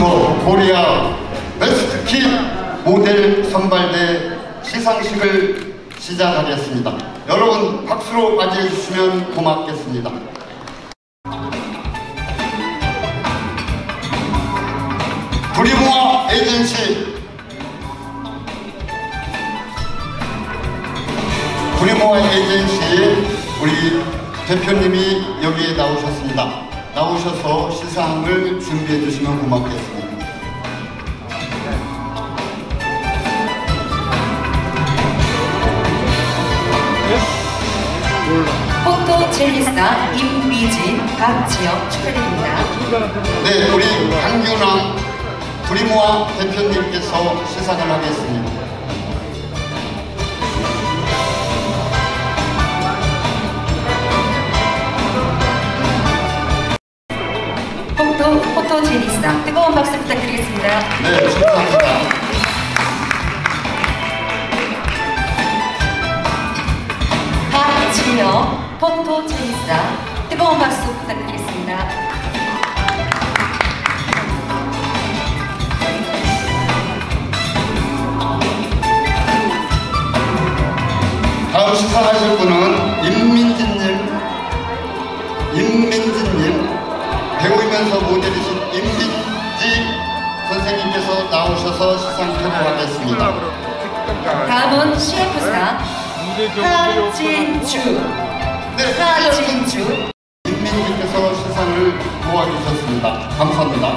코리아 베스트 키 모델 선발대 시상식을 시작하겠습니다. 여러분 박수로 맞이해 주시면 고맙겠습니다. 브리모아 에이전시 우리 대표님이 여기에 나오셨습니다. 나오셔서 시상을 준비해 주시면 고맙겠습니다. 포토제니스타 임미진, 박지영 축하드립니다. 네, 우리 강균왕 브리모아 대표님께서 시상을 하겠습니다. 포토제니스타 뜨거운 박수 부탁드리겠습니다. 네, 축하합니다. 박지영 포토제니스타 뜨거운 박수 부탁드리겠습니다. 다음 시상하실 분은 임민진님, 배우이면서 모델이신 임민지 선생님께서 나오셔서 시상 표명하겠습니다. 다음은 CF사 하진주. 네, 하진주 임민지께서 시상을 도와주셨습니다. 감사합니다.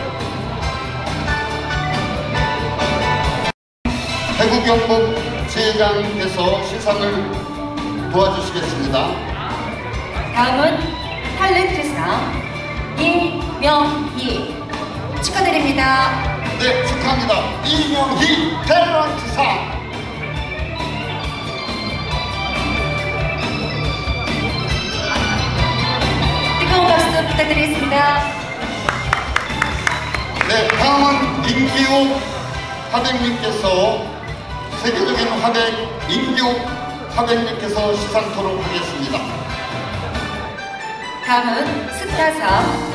태국경북 지회장께서 시상을 도와주시겠습니다. 다음은 탤런트상 이명희 축하드립니다. 네, 축하합니다. 이명희 탤런트상. 뜨거운 박수 부탁드리겠습니다. 네, 다음은 임기욱 화백님께서 세계적인 임기욱 화백님께서 시상토록 하겠습니다. 다음은 스타상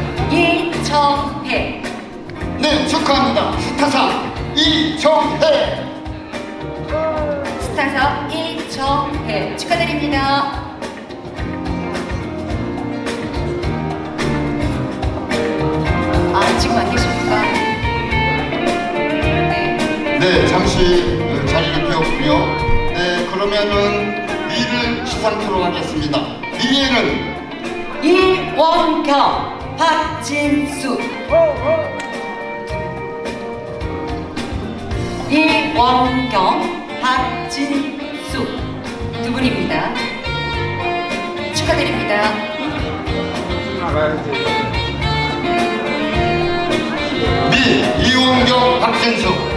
이정혜. 네, 축하합니다. 스타상 이정혜. 스타상 이정혜 축하드립니다. 지금 안 계십니까? 네, 잠시 자리를 비웠고요. 네, 그러면은 미를 시상토록 하겠습니다. 미에는 이원경, 박진수. 이원경, 박진수 두 분입니다. 축하드립니다. 미, 이원경, 박진수.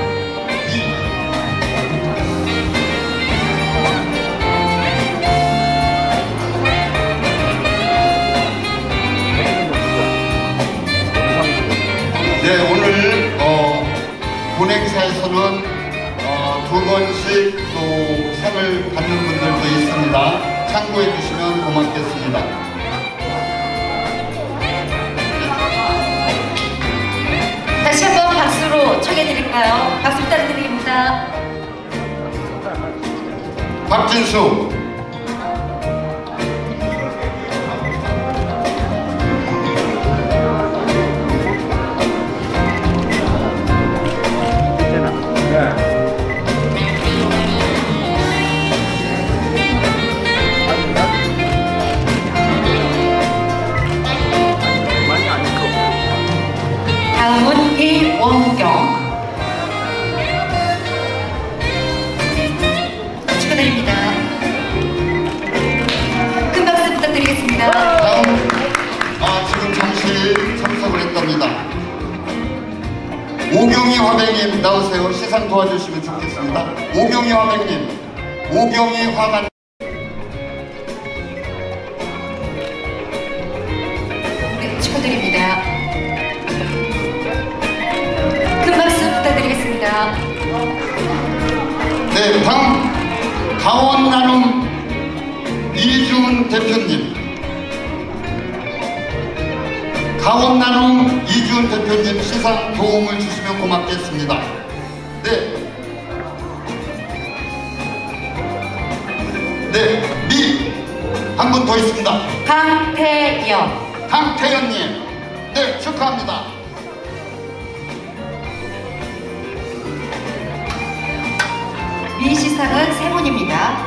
네, 오늘 본행사에서는 두 번씩 또 상을 받는 분들도 있습니다. 참고해 주시면 고맙겠습니다. 다시 한번 박수로 청해드릴까요? 박수 부탁드립니다. 박진수. 다음은 이원경. 축하드립니다. 큰 박수 부탁드리겠습니다. 다음, 지금 잠시 참석을 했답니다. 오경희 화백님 나오세요. 시상 도와주시면 좋겠습니다. 오경희 화백님. 오경희 화가. 네, 축하드립니다. 큰 박수 부탁드리겠습니다. 네, 다음 강원 나눔 이준 대표님. 가원 나눔 이지훈 대표님 시상 도움을 주시면 고맙겠습니다. 네. 네, 한 분 더 있습니다. 강태연님. 네, 축하합니다. 미 시상은 세 분입니다.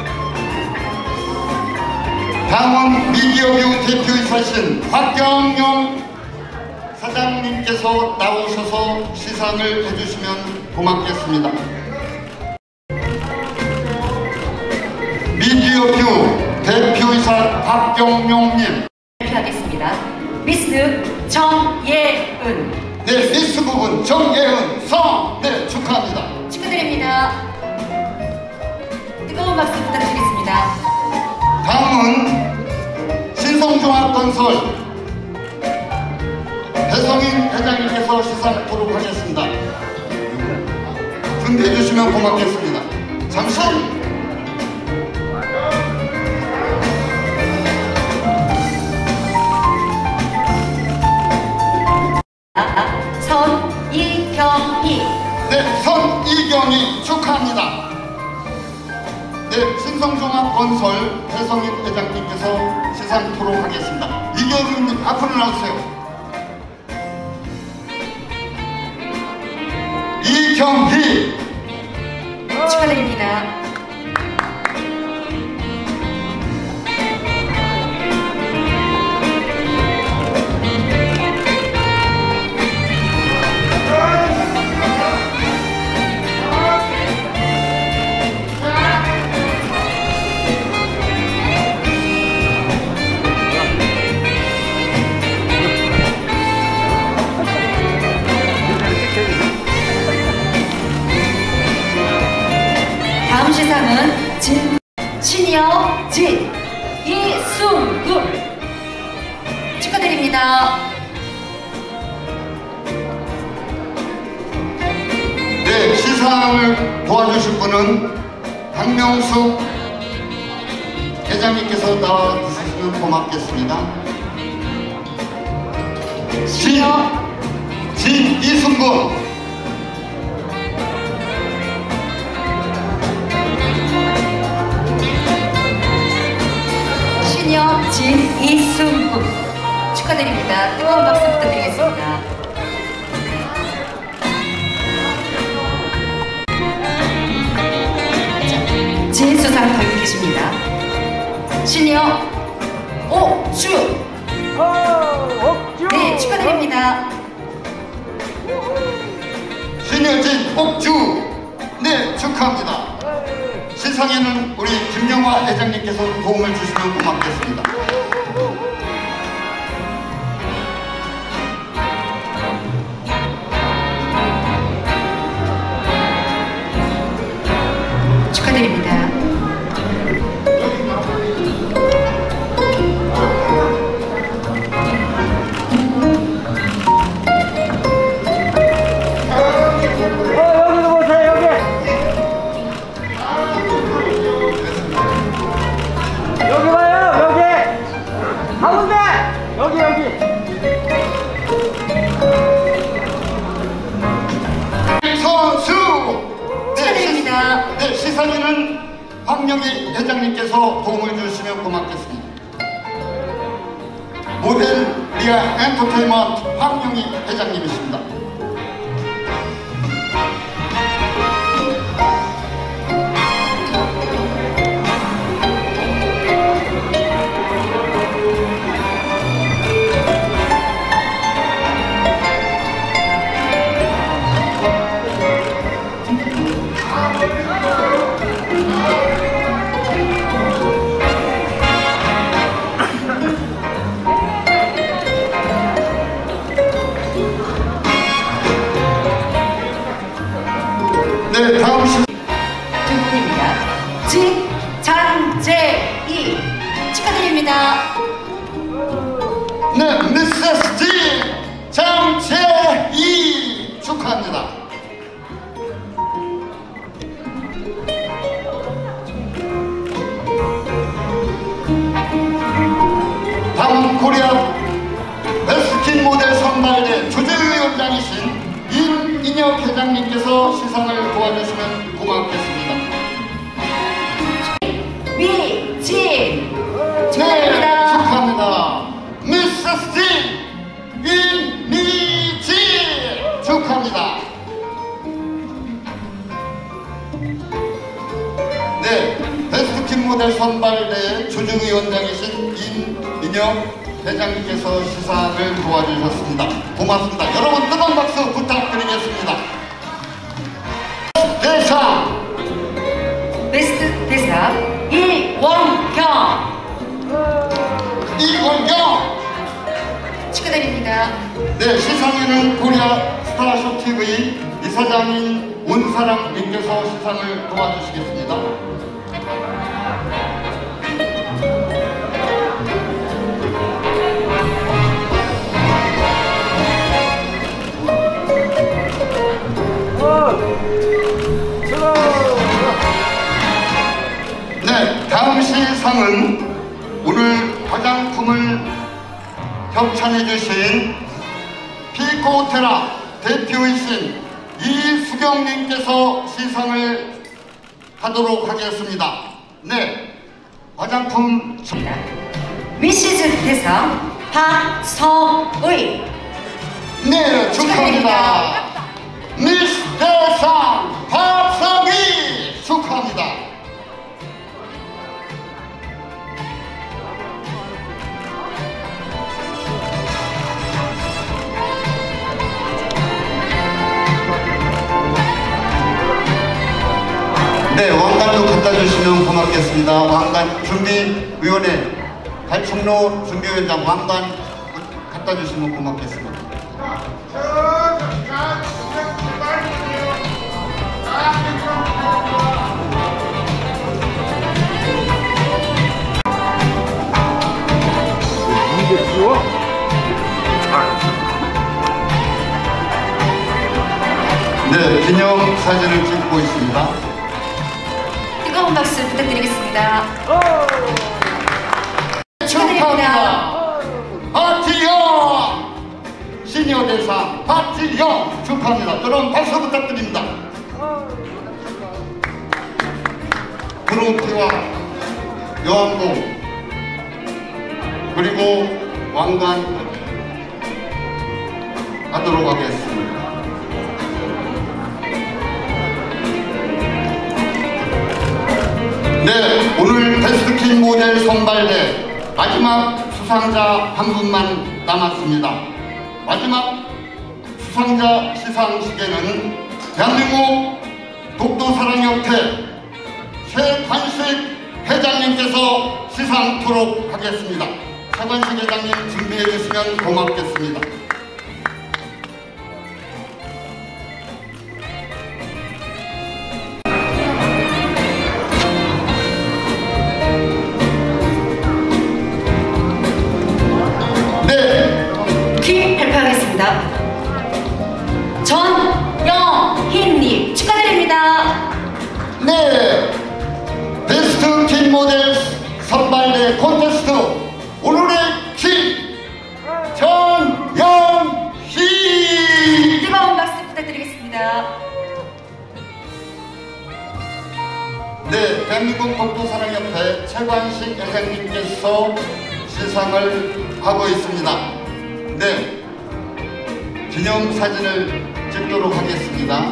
강원 미디어뷰 대표이사신 박경용 사장님께서 나오셔서 시상을 해주시면 고맙겠습니다. 미디어뷰 대표이사 박경용님. 발표하겠습니다. 미스 정예은. 네, 미스 부분 정예은 성. 네, 축하합니다. 축하드립니다. 뜨거운 박수 부탁드리겠습니다. 다음은 신성종합건설 배성인 회장님께서 시상하도록 하겠습니다. 준비해 주시면 고맙겠습니다. 잠시. 선이경희. 네, 선이경희 축하합니다. 네, 신성종합건설 배성인 회장님께서 시상토록 하겠습니다. 이경희님 앞으로 나오세요. 이경희 축하드립니다. 다음 시상은 신여진 이순금. 축하드립니다. 네, 시상을 도와주실 분은 박명숙 회장님께서 나와주시면 고맙겠습니다. 이순금. 신여진 이순금. 축하드립니다. 뜨거운 박수 부탁드리겠습니다. 진수상 더 계십니다. 신여 옥주. 네, 축하드립니다. 신여진 옥주. 네, 축하합니다. 시상에는 우리 김영화 회장님께서 도움을 주시면 고맙겠습니다. 축하드립니다. 네, 시상에는 황영희 회장님께서 도움을 주시면 고맙겠습니다. 모델 리아 엔터테인먼트 황영희 회장님이십니다. 네, 다음 두 분입니다. 장재희. 축하드립니다. 네, 미세스 G 장재희 축하합니다. 다음 코리아 베스트 강민혁 회장님께서 시상을 도와주시면 고맙겠습니다. 미진 네, 축하드립니다. 축하합니다. 미스스 진 임미진 축하합니다. 네, 베스트킴 모델 선발대회 조직위원장이신 임민혁 회장님께서 시상을 도와주셨습니다. 고맙습니다. 여러분 뜨거운 박수 부탁드리겠습니다. 대상 베스트 대상 이원경 축하드립니다. 네, 시상에는 코리아 스타쇼 TV 이사장인 온사랑님께서 시상을 도와주시겠습니다. 네, 다음 시상은 오늘 화장품을 협찬해 주신 피코테라 대표이신 이수경님께서 시상을 하도록 하겠습니다. 네, 화장품 미시즈 대상 박성의 네, 축하합니다. 미스 대상 박성희 축하합니다. 네, 왕관도 갖다 주시면 고맙겠습니다. 왕관 준비위원회 달충로 준비위원장 왕관 갖다 주시면 고맙겠습니다. 이게 쉬워? 네, 기념 사진을 찍고 있습니다. 뜨거운 박수 부탁드리겠습니다. 축하합니다. 박지영 시니어 대상 박지영 축하합니다. 여러분 박수 부탁드립니다. 트로피와 여왕봉 그리고 왕관 하도록 하겠습니다. 네, 오늘 베스트킴 모델 선발대 마지막 수상자 한 분만 남았습니다. 마지막 수상자 시상식에는 대한민국 독도사랑협회 최관식 회장님께서 시상토록 하겠습니다. 최관식 회장님 준비해 주시면 고맙겠습니다. 퀴 발표하겠습니다. 전영희님 축하드립니다. 네, 베스트 킴 모델 선발대 콘테스트 오늘의 킴 전영희. 뜨거운 박수 부탁드리겠습니다. 네, 대한민국 독도사랑협회 최관식 회장님께서 시상을 하고 있습니다. 네, 기념사진을 찍도록 하겠습니다.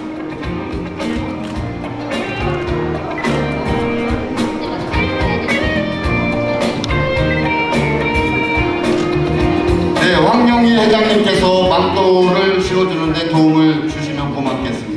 네, 황영희 회장님께서 망토를 씌워주는데 도움을 주시면 고맙겠습니다.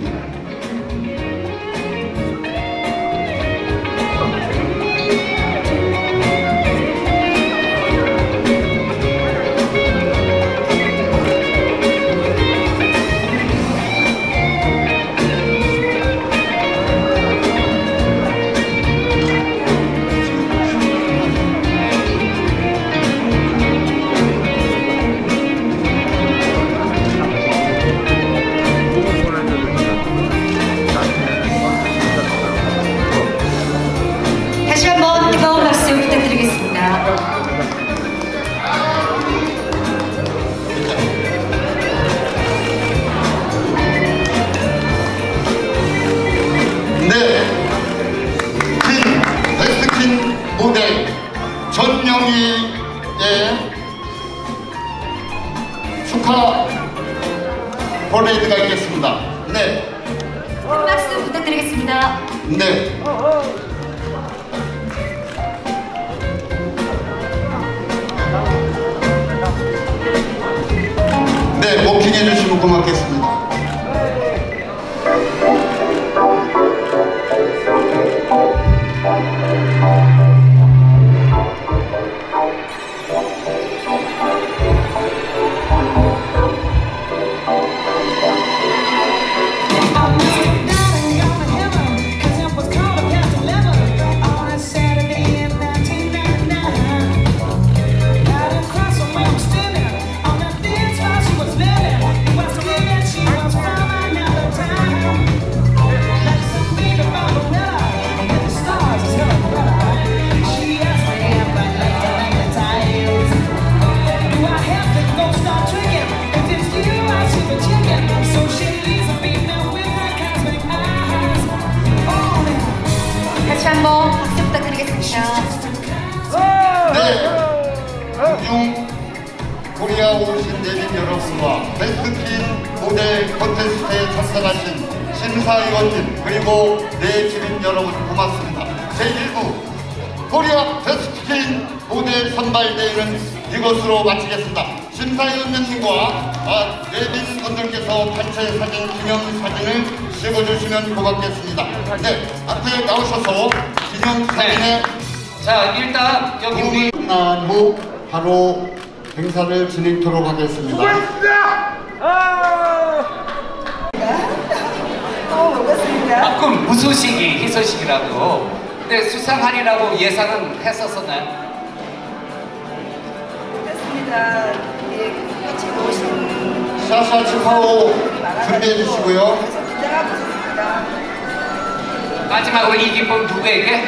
퍼레이드가 있겠습니다. 네. 큰 박수 부탁드리겠습니다. 네. 네, 워킹해 주시면 고맙겠습니다. 다시 한번 박수 부탁드리겠습니다. 네. 공중 코리아 오신 내빈 여러분과 베스트킨 모델 콘테스트에 참석하신 심사위원님 그리고 내 주민 여러분 고맙습니다. 제1부 코리아 베스트킨 모델 선발대회는 이것으로 마치겠습니다. 심사위원님과 내빈 분들께서 단체 사진, 기념사진을 찍어주시면 고맙겠습니다. 네, 앞에 나오셔서 기념사진에 자, 일단 여기 우리 끝난 후 바로 행사를 진행토록 하겠습니다. 가끔 무소식이 희소식이라고. 근데 수상하리라고 예상은 했었었나요? 그렇습니다. 예, 같이 오신 샤샤 치파오 준비해 주시고요. 계속 긴장하고 있습니다. 마지막으로 이 기쁨 누구에게?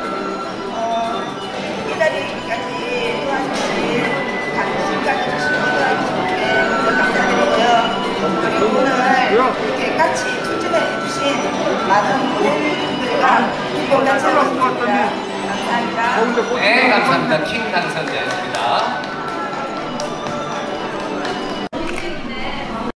이 자리까지 도와주신 당신까지 주신 모든 분께 먼저 감사드리고요. 그리고 오늘 이렇게 같이 출전해 주신 많은 모델분들과 기쁨 같이 하고 있습니다. 감사합니다. 네, 감사합니다. 킹 당선자였습니다.